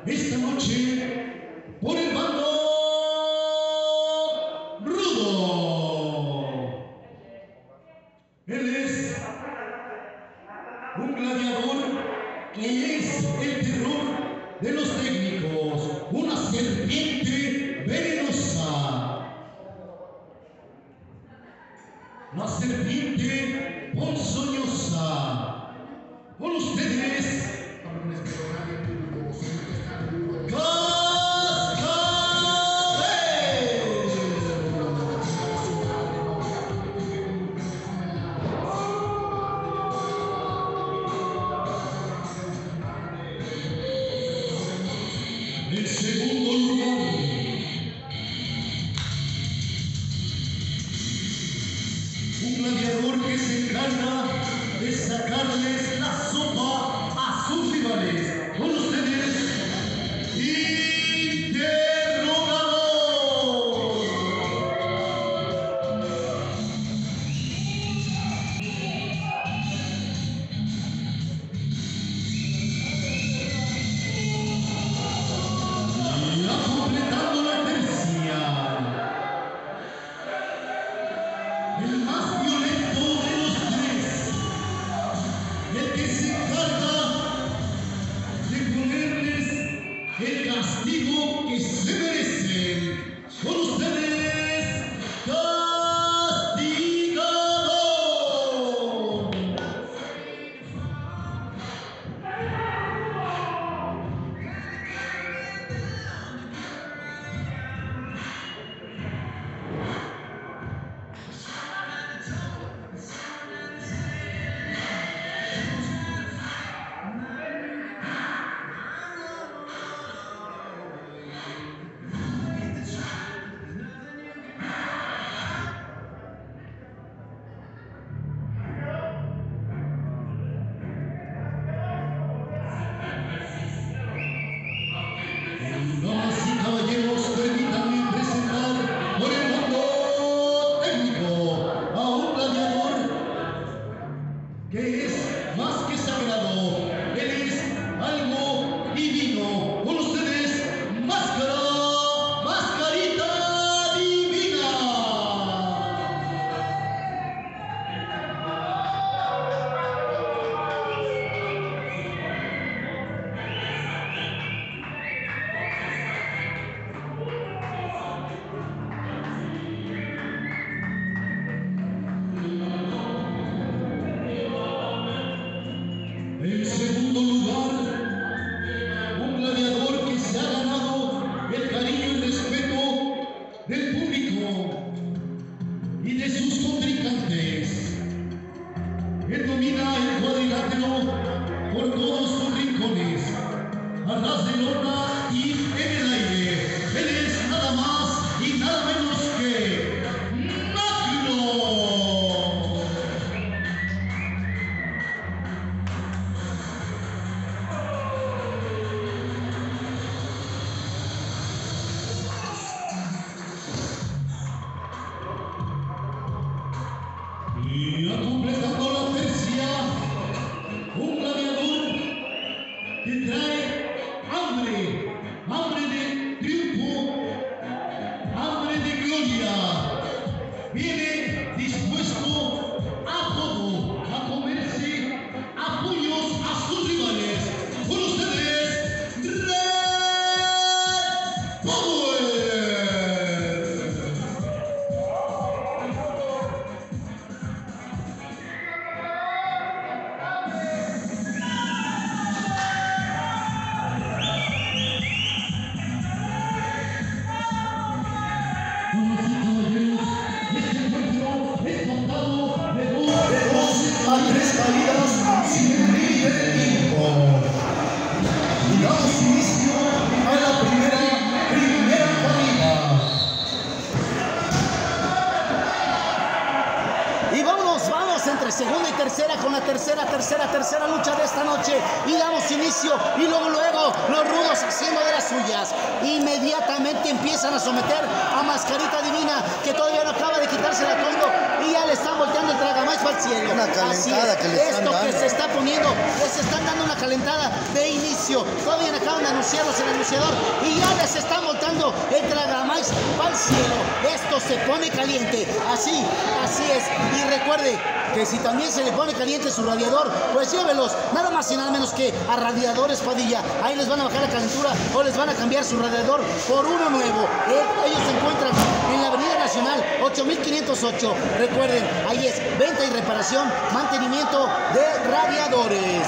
esta noche por el bando rudo. Él es un gladiador que es el terror de los técnicos, una serpiente venenosa. La serpiente ponzoñosa. Con ustedes, en segundo lugar, un gladiador que se encarga de sacarles la sopa a sus rivales. Con ustedes, Interrogador. Y completando la tercia, el más violento de los tres, el que se encarga de ponerles el castigo que se merecen. Con ustedes, Castigador. Damas y caballeros, permítanme presentar por el mundo técnico a un gladiador que es más que sagrado. Él es algo divino. Con ustedes, Mascarita Divina. En segundo lugar, un gladiador que se ha ganado el cariño y respeto del público y de sus contrincantes. Él domina el cuadrilátero por todos sus rincones, a ras de lona y en el aire. Él es nada más y nada menos que Magno. Y completando la tercia, un gladiador que trae hambre de triunfo, hambre de gloria. Viene dispuesto a todo, a comerse a puños a sus rivales. Con ustedes, Red Power. A tres caídas sin límite de tiempo. Y damos inicio a la primera caída. Y vamos entre segunda y tercera con la tercera lucha de esta noche. Y damos inicio y luego los rudos haciendo de las suyas. Inmediatamente empiezan a someter a Mascarita Divina, que todavía no acaba de quitarse el atuendo y ya le están volteando el tragamaíz para el cielo. Una calentada que le están dando. dando. Que se está poniendo, les están dando una calentada de inicio. Todavía no acaban de anunciarlos el anunciador y ya les están voltando el tragamaíz para el cielo. Esto se pone caliente. Así es. Y recuerde que si también se le pone caliente su radiador, pues llévelos nada más y nada menos que a Radiadores Padilla. Ahí les van a bajar la calentura o les van a cambiar su radiador por uno nuevo. Ellos se encuentran en la Avenida Nacional 8508. Recuerden, ahí es venta y reparación, mantenimiento de radiadores.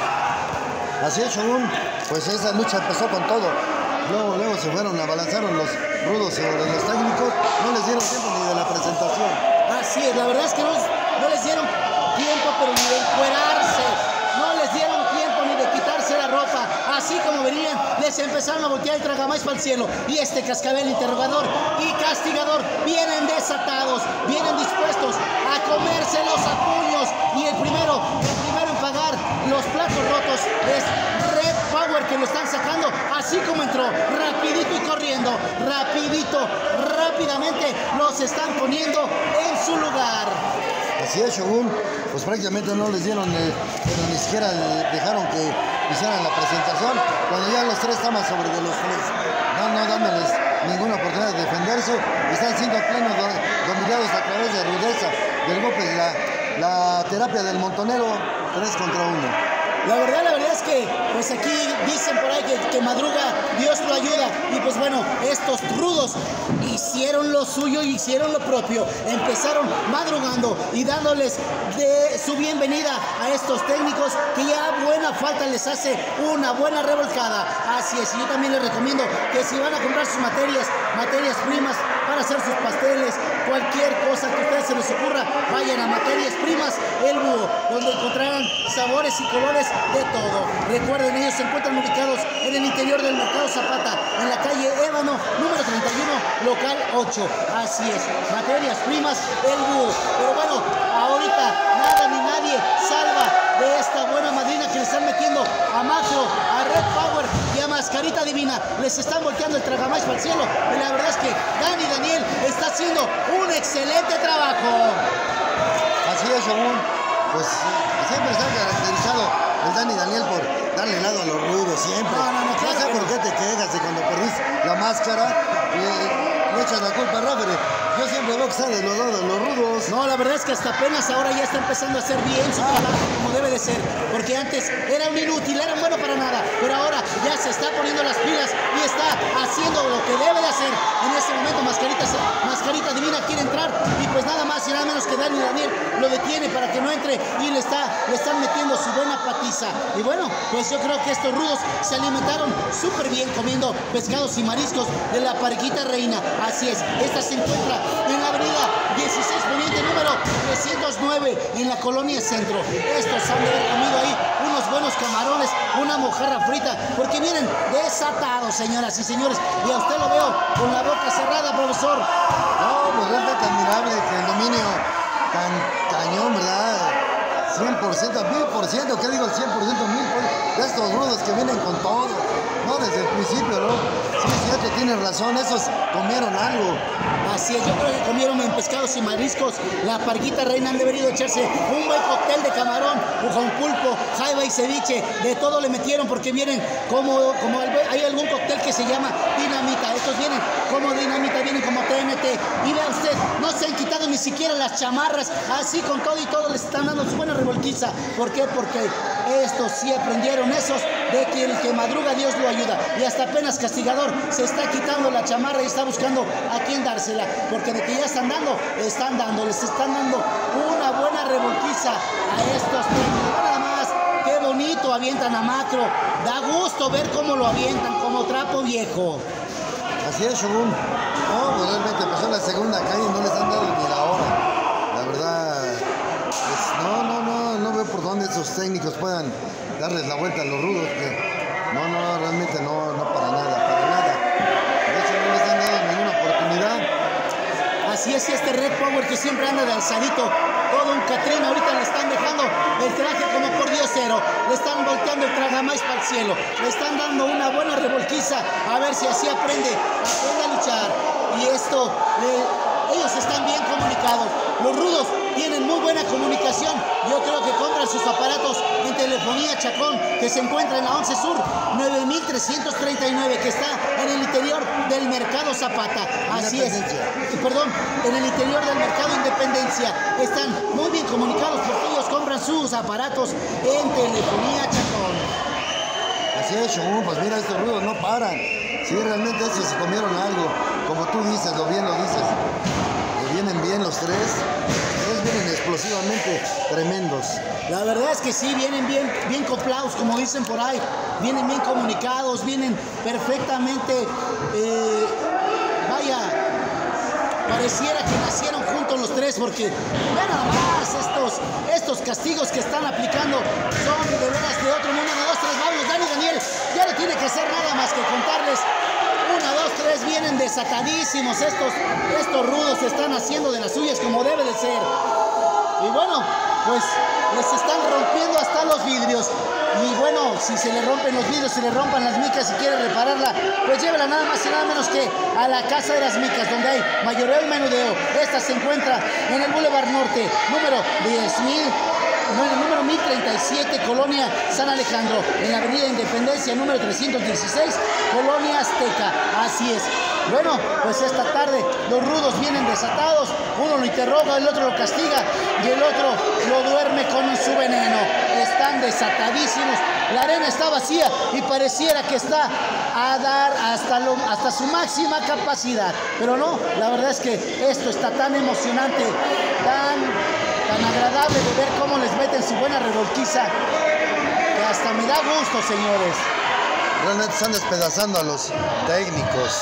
Así es, Shogun. Pues esa lucha empezó con todo. Luego se fueron, abalanzaron los rudos sobre los técnicos. No les dieron tiempo ni de la presentación. Así es, la verdad es que no les dieron tiempo, pero ni de encuerarse. No les dieron tiempo ni de quitarse la ropa. Así como venían, les empezaron a voltear el tragamaíz para el cielo. Y este cascabel interrogador y castigador vienen desatados, vienen dispuestos a comérselos a puños. Y el primero en pagar los platos rotos es Red Power, que lo están sacando así como entró, rapidito y corriendo, rápidamente los están poniendo en su lugar. Así es, Shogun. Pues prácticamente no les dieron, pero ni siquiera dejaron que hicieran la presentación. Cuando ya los tres estaban sobre de los tres, no dándoles ninguna oportunidad de defenderse, están siendo plenos dominados a través de rudeza, del golpe, la terapia del montonero, 3 contra 1. La verdad es que pues aquí dicen por ahí que madruga, Dios lo ayuda. Y pues bueno, estos rudos hicieron lo suyo, hicieron lo propio. Empezaron madrugando y dándoles de su bienvenida a estos técnicos que ya buena falta les hace una buena revolcada. Así es, y yo también les recomiendo que si van a comprar sus materias primas para hacer sus pasteles, cualquier cosa que a ustedes se les ocurra, vayan a Materias Primas El Búho, donde encontrarán sabores y colores de todo. Recuerden, ellos se encuentran ubicados en el interior del Mercado Zapata, en la calle Ébano, número 31, local 8. Así es, Materias Primas El Búho. Pero bueno, ahorita nada ni nadie salva de esta buena madrina que le están metiendo a Macro, a Red Power y a Mascarita Divina. Les están volteando el tragamaíz para el cielo y la verdad es que Daniel está haciendo un excelente trabajo. Así es, Shogun. Pues siempre se ha caracterizado el Daniel por darle lado a los rudos, siempre. No sé por qué te quejas de cuando perdiste la máscara y le echas la culpa a Rafael. Yo siempre veo que está de los lados de los rudos. No, la verdad es que hasta apenas ahora ya está empezando a hacer bien su trabajo como debe de ser. Porque antes era un inútil, era un bueno para nada. Pero ahora ya se está poniendo las pilas y está haciendo lo que debe de hacer. En este momento Mascarita Divina quiere entrar y pues nada más y nada menos que Daniel lo detiene para que no entre y le están metiendo su buena patiza. Y bueno, pues yo creo que estos rudos se alimentaron súper bien comiendo pescados y mariscos de la Parquita Reina. Así es, esta se encuentra en la avenida 16 Poniente número 309 en la colonia Centro. Estos han de haber comido ahí unos buenos camarones, una mojarra frita, porque vienen desatados, señoras y señores. Y a usted lo veo con la boca cerrada, profesor. No, pues realmente admirable que el dominio tan cañón, ¿verdad? 100%, 1000%, ¿qué digo? El 100%, 1000%, de estos rudos que vienen con todo, ¿no? Desde el principio, ¿no? Sí, es cierto, tienes razón, esos comieron algo. Así es, yo creo que comieron en pescados y mariscos. La Parquita Reina han debido echarse un buen cóctel de camarón, con pulpo, jaiba y ceviche. De todo le metieron porque vienen como hay algún cóctel que se llama dinamita. Estos vienen como dinamita, vienen como TNT. Y vea usted, no se han quitado ni siquiera las chamarras. Así con todo y todo les están dando su buena revolquiza. ¿Por qué? Porque estos sí aprendieron esos de que el que madruga Dios lo ayuda. Y hasta apenas Castigador se está quitando la chamarra y está buscando a quién dársela. Porque de que ya les están dando una buena revolquiza a estos técnicos. Nada más, qué bonito avientan a Macro. Da gusto ver cómo lo avientan, como trapo viejo. Así es, Shogun. No, pues realmente pasó la segunda calle y no les han dado ni la hora. La verdad, pues no veo por dónde esos técnicos puedan darles la vuelta a los rudos. Realmente no para nada. De hecho, no les han dado ninguna oportunidad. Así es, este Red Power que siempre anda de alzadito, todo un Catrín, ahorita le están dejando el traje como por diosero, le están volteando el tragamais para el cielo, le están dando una buena revolquiza, a ver si así aprende a luchar. Y esto, ellos están bien comunicados, los rudos tienen muy buena comunicación. Yo creo que compran sus aparatos en Telefonía Chacón, que se encuentra en la 11 Sur 9339, que está en el interior del Mercado Zapata. Así es, perdón, en el interior del Mercado Independencia. Están muy bien comunicados porque ellos compran sus aparatos en Telefonía Chacón. Así es, Shogun, pues mira, estos rudos no paran. Sí, realmente estos se comieron algo. Como tú dices, lo dices. Vienen bien los tres. Vienen explosivamente tremendos. La verdad es que sí, vienen bien coplados, como dicen por ahí. Vienen bien comunicados, vienen perfectamente, pareciera que nacieron juntos los tres, porque vean nada más estos castigos que están aplicando son de veras de otro mundo. 1, 2, 3, vamos, Daniel ya no tiene que hacer nada más que contarles. 1, 2, 3, vienen desatadísimos estos rudos, están haciendo de las suyas como debe de ser. Y bueno, pues les están rompiendo hasta los vidrios. Y bueno, si se le rompen los vidrios, si le rompan las micas y quiere repararla, pues llévela nada más y nada menos que a la Casa de las Micas, donde hay mayoreo y menudeo. Esta se encuentra en el Boulevard Norte, número 1037, Colonia San Alejandro, en la Avenida Independencia, número 316, Colonia Azteca. Así es. Bueno, pues esta tarde los rudos vienen desatados, uno lo interroga, el otro lo castiga y el otro lo duerme con su veneno. Están desatadísimos, la arena está vacía y pareciera que está a dar hasta su máxima capacidad, pero no, la verdad es que esto está tan emocionante, tan agradable de ver cómo les meten su buena revolquiza, que hasta me da gusto, señores. Realmente están despedazando a los técnicos.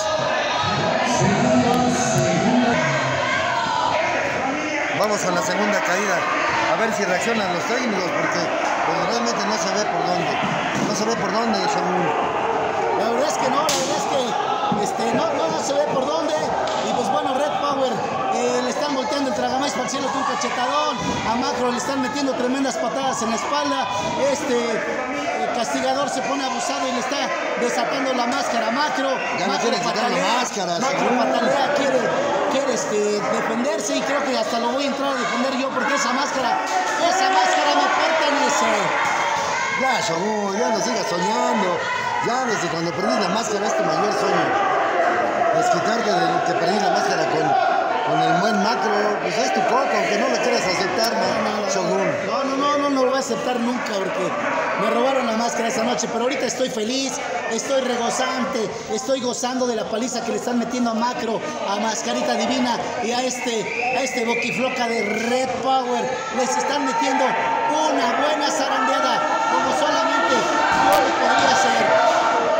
Vamos a la segunda caída, a ver si reaccionan los técnicos, porque pues, realmente no se ve por dónde. No se ve por dónde, Shogun. La verdad es que no, no se ve por dónde. Y pues bueno, Red Power le están volteando el tragamais para el cielo con un cachetadón. A Macro le están metiendo tremendas patadas en la espalda. Castigador se pone abusado y le está desatando la máscara a Macro. Ya no quiere quitar la máscara. Macro patalea, quiere defenderse, y creo que hasta lo voy a entrar a defender yo, porque esa máscara me pertenece. Ya, Shogun, ya no sigas soñando. Ya desde cuando perdí la máscara es tu mayor sueño. Desquitarte de que perdí la máscara con el buen Macro, pues es tu coco, aunque no lo quieras aceptar, ¿no? Shogun. No lo voy a aceptar nunca, porque me robaron la máscara esa noche, pero ahorita estoy feliz, estoy regozante, estoy gozando de la paliza que le están metiendo a Macro, a Mascarita Divina y a este boquifloca de Red Power. Les están metiendo una buena zarandeada, como solamente yo lo podría hacer.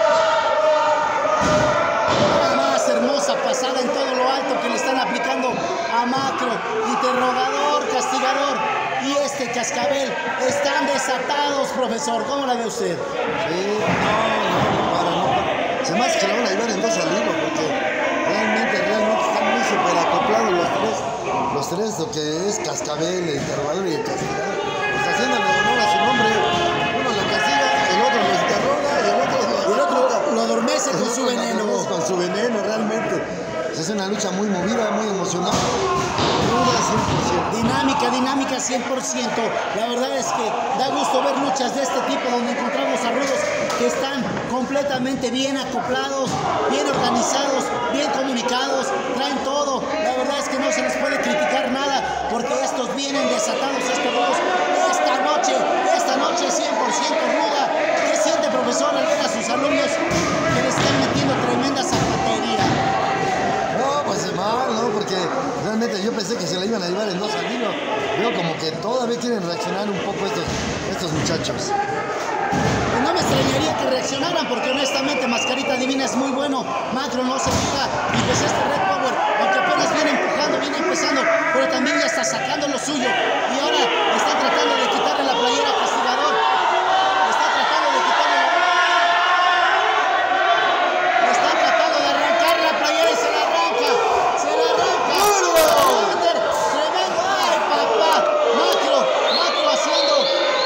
Hermosa pasada en todo lo alto que le están aplicando a Macro, interrogador, castigador y cascabel. Están desatados, profesor. ¿Cómo la ve usted? Sí, no para. Se me hace que la van a llevar en dos al hilo, porque realmente están muy super acoplados los tres, lo que es cascabel, el interrogador y el castigador. Pues haciéndole honor a su nombre, uno lo castiga, el otro lo interroga y el otro lo adormece con su veneno. Con su veneno, realmente. Es una lucha muy movida, muy emocionante. Dinámica 100%. La verdad es que da gusto ver luchas de este tipo, donde encontramos a rudos que están completamente bien acoplados, bien organizados, bien comunicados, traen todo. La verdad es que no se les puede criticar nada, porque estos vienen desatados, estos rudos. Esta noche 100% ruda. ¿Qué siente, profesor, al ver a sus alumnos que le están metiendo tremenda zapatería? No, pues mal, ¿no? Porque realmente yo pensé que se la iban a llevar en dos al hilo. Veo como que todavía quieren reaccionar un poco estos muchachos. No me extrañaría que reaccionaran, porque honestamente Mascarita Divina es muy bueno. Macro no se fija, y pues Red Power, aunque apenas viene empujando, viene empezando, pero también ya está sacando lo suyo, y ahora está tratando de quitarle la playera a Castigador. Está tratando de arrancar la playera y se la arranca. Tremendo. ¡Ay, papá! Macro haciendo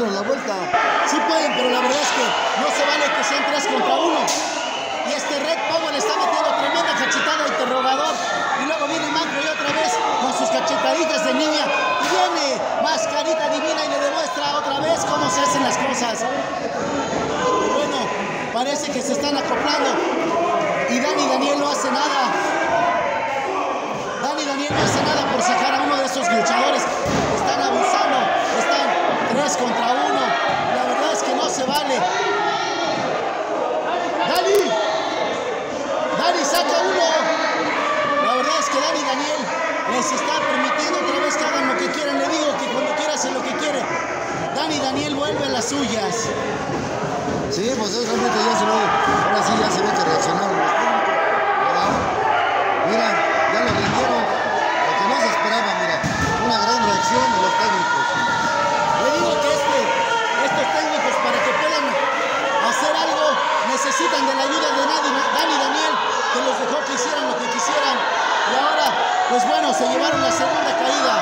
dieron la vuelta. Sí pueden, pero la verdad es que no se vale que sean 3 contra 1. Y este Red Power le está metiendo tremenda cachetada de interrogador. Y luego viene Macro y otra vez con sus cachetaditas de niña. Y viene Mascarita Divina y le demuestra otra vez cómo se hacen las cosas. Y bueno, parece que se están acoplando. Y Daniel no hace nada. Daniel no hace nada por sacar a uno de esos luchadores. Están abusando. Están 3 contra 1. La verdad es que no se vale. Dani saca uno. La verdad es que Daniel les está permitiendo otra vez que hagan lo que quieran. Le digo que cuando quiera hacer lo que quiere. Daniel vuelve a las suyas. Sí, pues realmente ya se ve, ahora sí ya se ve que reaccionaron los técnicos. Mira, ya lo rindieron, lo que no se esperaba, mira, una gran reacción de los técnicos. Le digo que estos técnicos para que puedan hacer algo necesitan de la ayuda de Daniel, que los dejó que hicieran lo que quisieran. Y ahora, pues bueno, se llevaron la segunda caída.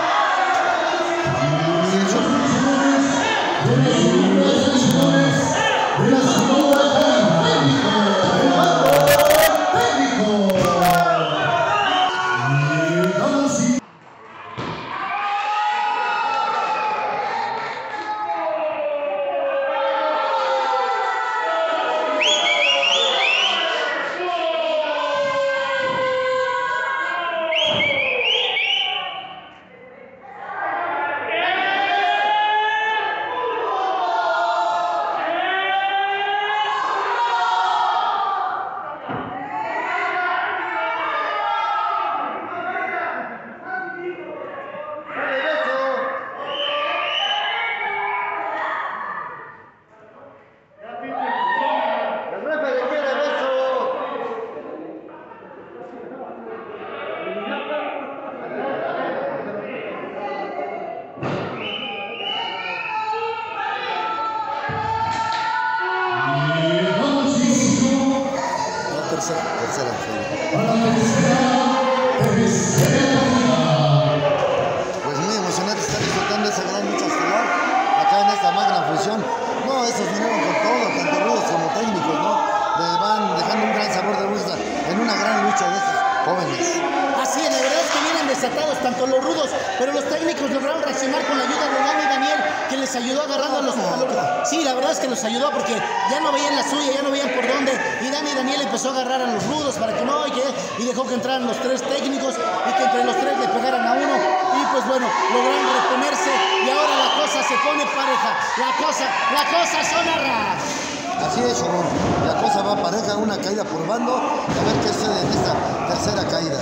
Tercera. Pues muy emocionante estar disfrutando esa gran lucha estelar acá en esta magna función. No, estos vinieron con todo, tanto rudos como técnicos, ¿no? Van dejando un gran sabor de boca en una gran lucha de estos jóvenes. Así es, la verdad es que vienen desatados tanto los rudos, pero los técnicos lograron reaccionar con la ayuda de Daniel, que les ayudó agarrando a los... Sí, la verdad es que los ayudó porque ya no veían la suya, ya no veían por dónde. Y Daniel empezó a agarrar a los rudos para que no, y dejó que entraran los 3 técnicos y que entre los 3 le pegaran a uno. Y pues bueno, lograron reponerse y ahora la cosa se pone pareja. La cosa sonará. Así es, Sharon. La cosa va pareja, una caída por bando. A ver qué sucede en esta tercera caída.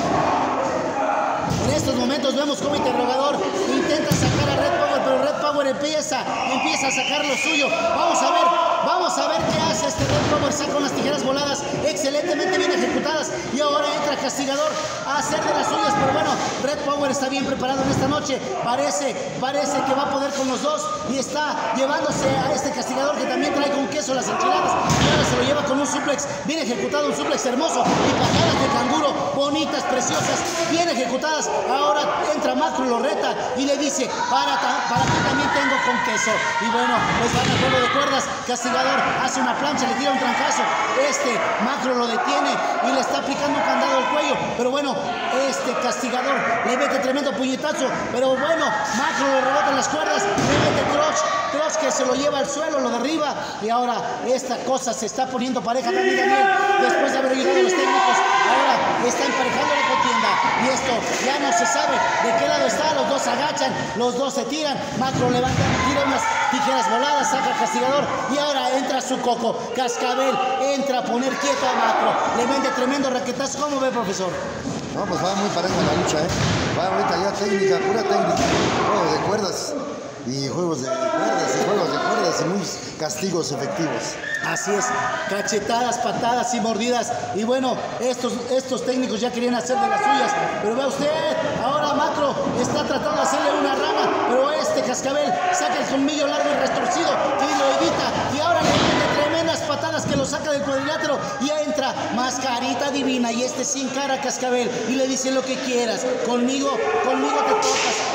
En estos momentos vemos como Interrogador intenta sacar a Red Power, pero Red Power empieza a sacar lo suyo. Vamos a ver qué hace este Red Power. Saca unas tijeras voladas excelentemente bien ejecutadas y ahora entra Castigador a hacer de las suyas. Pero bueno, Red Power está bien preparado en esta noche. Parece que va a poder con los dos y está llevándose a este Castigador que también trae con queso las enchiladas. Y ahora se lo lleva con un suplex bien ejecutado, un suplex hermoso y patadas de canguro bonitas, preciosas, bien ejecutadas. Ahora entra Macro, lo reta y le dice, para que también tengo con queso. Y bueno, pues van al juego de cuerdas. Castigador hace una plancha, le tira un trancazo. Macro lo detiene y le está aplicando un candado al cuello. Pero bueno, Castigador le mete tremendo puñetazo. Pero bueno, Macro lo rebota en las cuerdas, le mete Cross que se lo lleva al suelo, lo derriba. Y ahora esta cosa se está poniendo pareja también, después de haber ayudado a los técnicos. Ahora está emparejando la contienda. Y esto ya no se sabe de qué lado está. Los dos se agachan, los dos se tiran. Macro levanta, tira unas tijeras voladas, saca al Castigador. Y ahora entra su coco. Cascabel entra a poner quieto a Macro. Le mete tremendo raquetazo. ¿Cómo ve, profesor? No, pues va muy pareja la lucha, Va ahorita ya técnica, pura técnica. Juegos de cuerdas. Y juegos de cuerdas y muy castigos efectivos. Así es, cachetadas, patadas y mordidas. Y bueno, estos técnicos ya querían hacer de las suyas. Pero vea usted, ahora Macro está tratando de hacerle una rama. Pero Cascabel saca el colmillo largo y retorcido y lo evita. Y ahora le mete tremendas patadas que lo saca del cuadrilátero. Y entra Mascarita Divina y sin cara a Cascabel. Y le dice lo que quieras. Conmigo te tocas.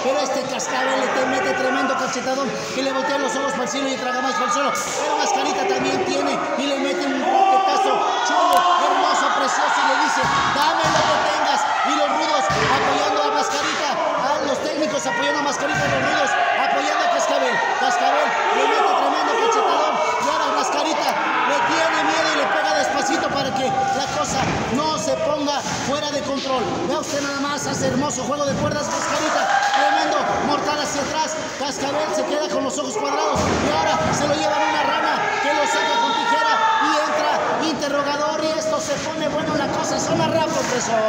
pero este Cascabel le mete tremendo cachetadón que le voltea los ojos para el cielo y traga más para el suelo. Pero Mascarita también tiene y le mete un roquetazo chulo, hermoso, precioso y le dice, dame lo que tengas. Y los rudos apoyando a Mascarita, a los técnicos apoyando a Mascarita, los rudos apoyando a Cascabel. Cascabel le mete tremendo cachetadón y ahora Mascarita le tiene miedo y le pega despacito para que la cosa no se ponga fuera de control. Vea usted nada más, hace hermoso juego de cuerdas Mascarita, tremendo mortal hacia atrás. Cascabel se queda con los ojos cuadrados y ahora se lo llevan una rana que lo saca con tijera y entra Interrogador y esto se pone bueno la cosa. Zona rap, profesor.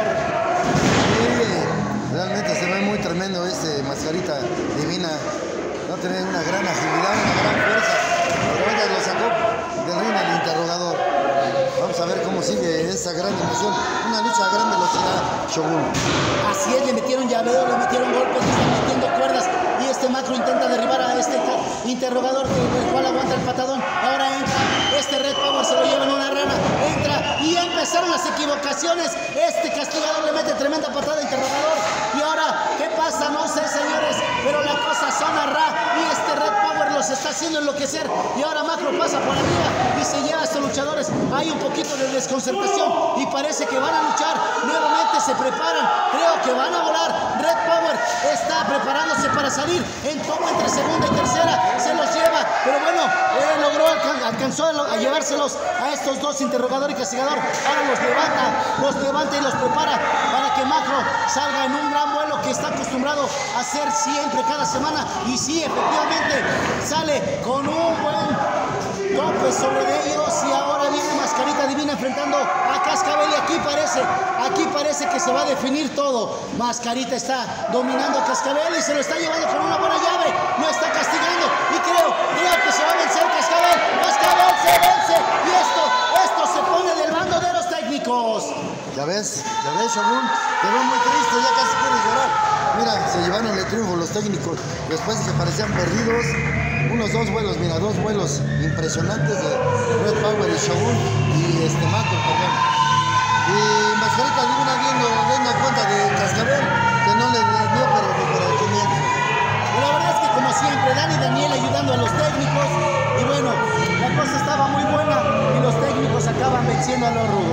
Sí, realmente se ve muy tremendo este Mascarita Divina. No tiene una gran agilidad, una gran fuerza. Pero ella lo sacó del ring el Interrogador. Vamos a ver cómo sigue esa gran emoción. Una lucha a gran velocidad, Shogun. Así es, le metieron llaveo, le metieron golpes, le están metiendo cuerdas. Y este Macro intenta derribar a este Interrogador, el cual aguanta el patadón. Ahora entra este Red Power, se lo lleva en una rana. Entra y empezaron las equivocaciones. Este Castigador le mete tremenda patada a Interrogador. Y ahora, ¿qué pasa? No sé, señores, pero la cosa zona ra. Y este Red Power los está haciendo enloquecer. Y ahora Macro pasa por arriba y se lleva a estos luchadores. Hay un poquito de desconcertación y parece que van a luchar. Nuevamente se preparan. Creo que van a volar. Red Power está preparándose para salir en toma entre segunda y tercera. Se los lleva, pero bueno, alcanzó a llevárselos a estos dos, Interrogador y Castigador. Ahora los levanta y los prepara para que Macro salga en un gran vuelo que está acostumbrado a hacer siempre, cada semana. Y sí, efectivamente, sale con un buen tope sobre ellos y ahora viene Mascarita Divina enfrentando a Cascabel y aquí parece que se va a definir todo. Mascarita está dominando a Cascabel y se lo está llevando con una buena llave, lo está castigando y creo que se va a vencer Cascabel. Cascabel se vence y esto se pone del bando de los técnicos. Ya ves, Shogun, te veo muy triste, ya casi quieres llorar. Mira, se llevaron el triunfo los técnicos después de que parecían perdidos. Unos dos vuelos impresionantes de Red Power y Shogun y Macro, perdón. Y Mascarita Divina viendo cuenta de Cascabel, que no le dio pero ni para el 500. La verdad es que como siempre, Dani y Daniel ayudando a los técnicos y bueno, la cosa estaba muy buena y los técnicos acaban venciendo a los rudos.